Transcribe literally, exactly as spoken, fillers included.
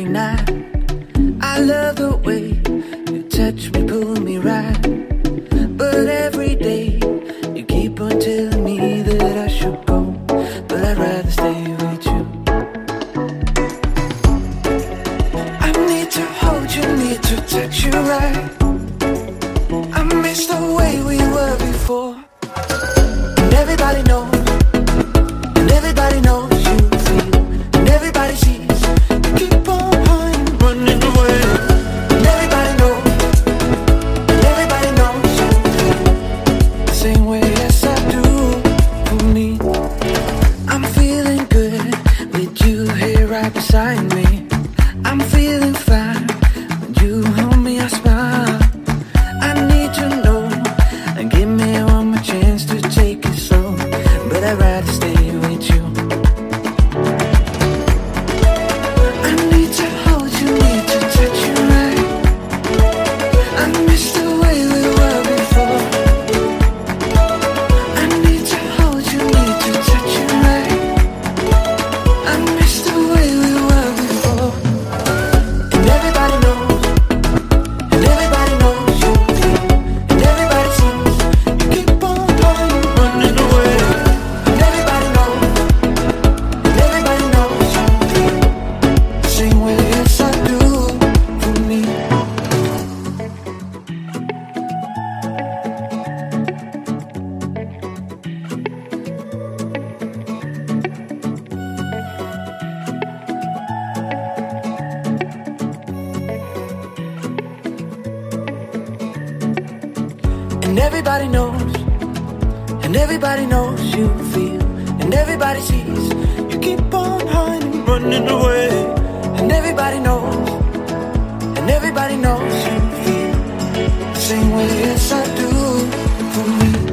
every night. I love the way you touch me, pull me right. But every day you keep on telling me that I should go, but I'd rather stay with you. I need to hold you, need to touch you right. I miss the way we were before. And everybody knows, and everybody knows you feel, and everybody sees you keep on running, running away. And everybody knows, and everybody knows you feel the same way as I do for me. I'm feeling good with you here right beside me. I'm feeling fine when you hold me, I smile. I need to know and give me one more chance to take it slow, but I'd rather stay with you. I need to hold you, need to touch you right. I miss the way we were before. I need to hold you, need to touch you right. I miss the way we were before. And everybody knows, and everybody knows you feel, and everybody sees you keep on running, running away. And everybody knows, and everybody knows you feel the same way as I do for me. And everybody knows, and everybody knows you feel, and everybody sees you keep on running, running away. And everybody knows, and everybody knows you feel the same way as I do for me.